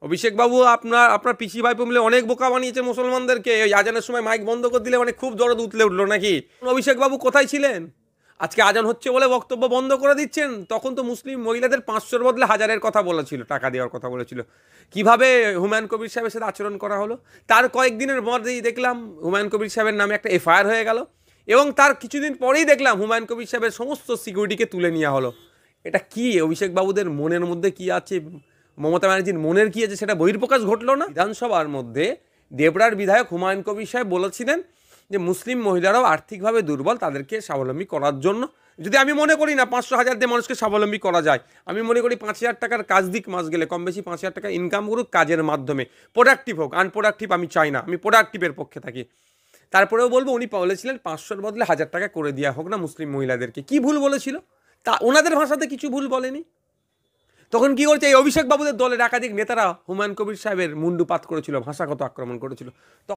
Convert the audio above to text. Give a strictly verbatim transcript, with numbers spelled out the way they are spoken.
অভিষেক বাবু আপনার আপনার পিসি ভাইপো মিলে অনেক বোকা বানিয়েছে মুসলমানদেরকে। ওই আজানের সময় মাইক বন্ধ করে দিলে মানে খুব দরদ উতলে উঠলো নাকি? অভিষেক বাবু কোথায় ছিলেন? আজকে আজান হচ্ছে বলে বক্তব্য বন্ধ করে দিচ্ছেন। তখন তো মুসলিম মহিলাদের পাঁচশোর বদলে হাজারের কথা বলেছিল, টাকা দেওয়ার কথা বলেছিল। কিভাবে হুমায়ুন কবির সাহেবের সাথে আচরণ করা হলো, তার কয়েকদিনের মধ্যেই দেখলাম হুমায়ুন কবির সাহেবের নামে একটা এফআইআর হয়ে গেল, এবং তার কিছুদিন পরেই দেখলাম হুমায়ুন কবির সাহেবের সমস্ত সিকিউরিটিকে তুলে নেওয়া হলো। এটা কি অভিষেক বাবুদের মনের মধ্যে কি আছে, মমতা ব্যানার্জির মনের কি আছে, সেটা বহির্প্রকাশ ঘটলো না? বিধানসভার মধ্যে দেবরার বিধায়ক হুমায়ুন কবির সাহেব বলেছিলেন যে মুসলিম মহিলারাও আর্থিকভাবে দুর্বল, তাদেরকে স্বাবলম্বী করার জন্য, যদি আমি মনে করি না পাঁচশো হাজার দিয়ে মানুষকে স্বাবলম্বী করা যায়, আমি মনে করি পাঁচ হাজার টাকার কাজ দিক মাস গেলে, কম বেশি পাঁচ হাজার টাকা ইনকাম করুক কাজের মাধ্যমে, প্রোডাক্টিভ হোক। আনপ্রোডাক্টিভ আমি চাই না, আমি প্রোডাক্টিভের পক্ষে থাকি। তারপরেও বলবো উনি বলেছিলেন পাঁচশোর বদলে হাজার টাকা করে দেওয়া হোক না মুসলিম মহিলাদেরকে। কি ভুল বলেছিল? তা ওনাদের ভাষাতে কিছু ভুল বলেনি। তখন কি করছে এই অভিষেক বাবুদের দলের একাধিক নেতারা হুমায়ুন কবির সাহেবের মুন্ডুপাত করেছিল, ভাষাগত আক্রমণ করেছিল।